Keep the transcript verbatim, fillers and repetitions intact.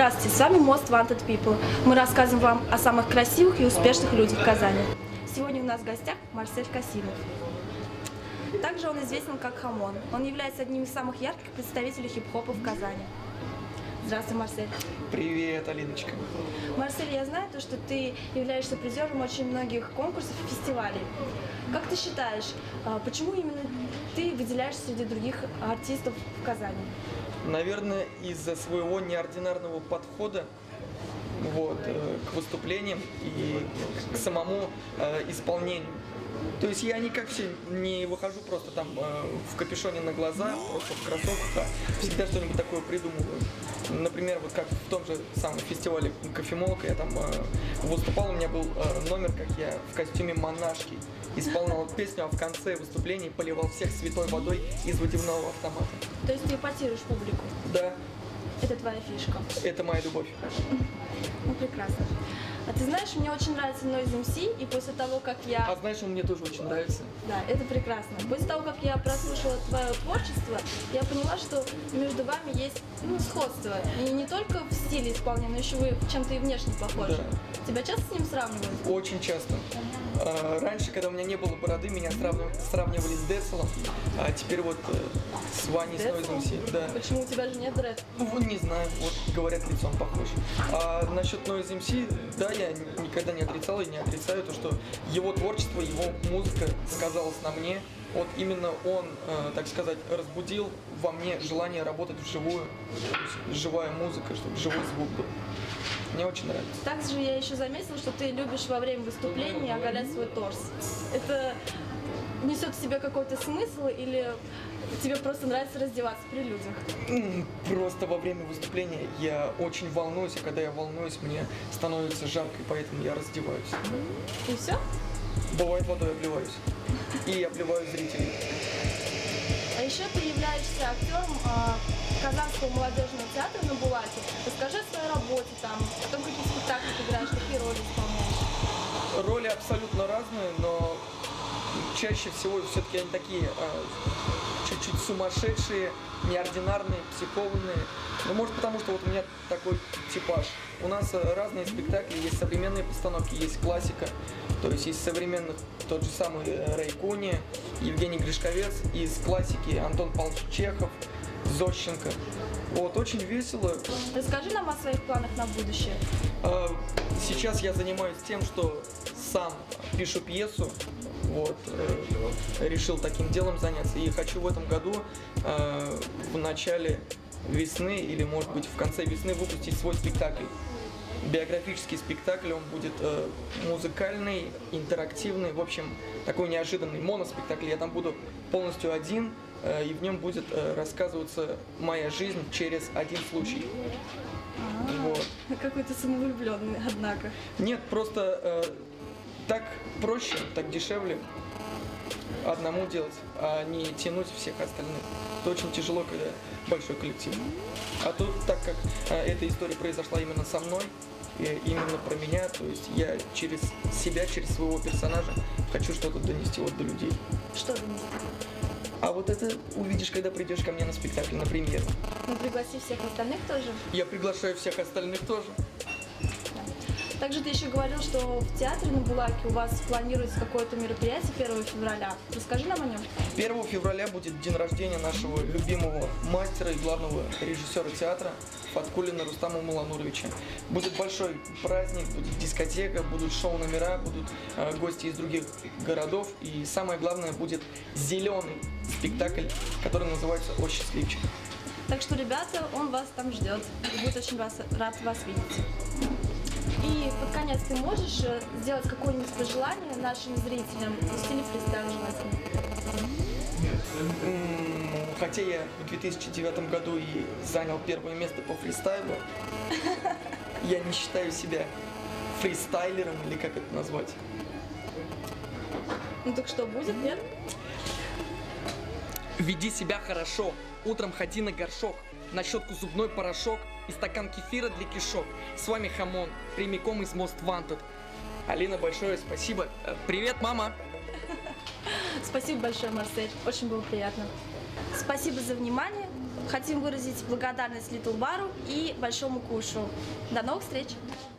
Здравствуйте, с вами Most Wanted People. Мы рассказываем вам о самых красивых и успешных людях в Казани. Сегодня у нас в гостях Марсель Касимов. Также он известен как Хамон. Он является одним из самых ярких представителей хип-хопа в Казани. Здравствуй, Марсель. Привет, Алиночка. Марсель, я знаю, то, что ты являешься призером очень многих конкурсов и фестивалей. Как ты считаешь, почему именно ты выделяешься среди других артистов в Казани? Наверное, из-за своего неординарного подхода вот, к выступлениям и к самому э, исполнению. То есть я не как все не выхожу просто там э, в капюшоне на глаза, просто в кроссовках, а всегда что-нибудь такое придумываю. Например, вот как в том же самом фестивале «Кофемолка» я там э, выступал, у меня был э, номер, как я в костюме монашки исполнял песню, а в конце выступления поливал всех святой водой из водяного автомата. То есть ты эпатируешь публику? Да. Это твоя фишка? Это моя любовь. Ну, прекрасно. А ты знаешь, мне очень нравится Noise эм си, и после того, как я... А знаешь, он мне тоже очень нравится. Да, это прекрасно. После того, как я прослушала твое творчество, я поняла, что между вами есть ну, сходство. И не только в стиле исполнения, но еще вы чем-то и внешне похожи. Да. Тебя часто с ним сравнивают? Очень часто. Раньше, когда у меня не было бороды, меня сравнивали с Децелом, а теперь вот с Ваней, с Noise эм си. Да. Почему у тебя же нет дред? Ну, не знаю, вот говорят, лицом похож. А насчет Noise эм си, да, я никогда не отрицал и не отрицаю то, что его творчество, его музыка сказалась на мне. Вот именно он, э, так сказать, разбудил во мне желание работать вживую, то есть живая музыка, чтобы живой звук был. Мне очень нравится. Также я еще заметила, что ты любишь во время выступления оголять свой торс. Это несет в себе какой-то смысл или тебе просто нравится раздеваться при людях? Просто во время выступления я очень волнуюсь, а когда я волнуюсь, мне становится жарко, и поэтому я раздеваюсь. И все? Бывает, водой обливаюсь. И обливаю зрителей. А еще ты являешься актером э, Казанского молодежного театра на Булате. Расскажи о своей работе там, о том, какие спектакли ты играешь, какие роли исполняешь. Роли абсолютно разные, но чаще всего все-таки они такие чуть-чуть э, сумасшедшие, неординарные, психованные. Ну, может, потому что вот у меня такой типаж. У нас разные спектакли, есть современные постановки, есть классика. То есть из современных тот же самый Рэй Куни, Евгений Гришковец, из классики Антон Павлович Чехов, Зощенко. Вот, очень весело. Расскажи нам о своих планах на будущее. Сейчас я занимаюсь тем, что сам пишу пьесу. Вот, э, решил таким делом заняться. И хочу в этом году, э, в начале весны или, может быть, в конце весны выпустить свой спектакль. Биографический спектакль, он будет э, музыкальный, интерактивный, в общем, такой неожиданный моноспектакль. Я там буду полностью один, э, и в нем будет э, рассказываться моя жизнь через один случай. Вот. Какой-то самовлюбленный, однако. Нет, просто э, так проще, так дешевле одному делать, а не тянуть всех остальных. Это очень тяжело, когда большой коллектив. А тут, так как э, эта история произошла именно со мной, и именно про меня, то есть я через себя, через своего персонажа хочу что-то донести вот до людей. Что донести? А вот это увидишь, когда придешь ко мне на спектакль, на премьеру. Ну, пригласи всех остальных тоже. Я приглашаю всех остальных тоже. Также ты еще говорил, что в театре на Булаке у вас планируется какое-то мероприятие первого февраля. Расскажи нам о нем. первого февраля будет день рождения нашего любимого мастера и главного режиссера театра Фаткуллина Рустама Мулануровича. Будет большой праздник, будет дискотека, будут шоу-номера, будут э, гости из других городов. И самое главное, будет зеленый спектакль, который называется «О счастливчик». Так что, ребята, он вас там ждет и будет очень вас, рад вас видеть. И под конец ты можешь сделать какое-нибудь пожелание нашим зрителям в стиле фристайл желательно? Хотя я в две тысячи девятом году и занял первое место по фристайлу, я не считаю себя фристайлером, или как это назвать. Ну так что, будет, нет? Веди себя хорошо, утром ходи на горшок, на щетку зубной порошок и стакан кефира для кишок. С вами Хамон, прямиком из Most Wanted. Алина, большое спасибо. Привет, мама! Спасибо большое, Марсель, очень было приятно. Спасибо за внимание. Хотим выразить благодарность Little Bar'у и Большому Кушу. До новых встреч!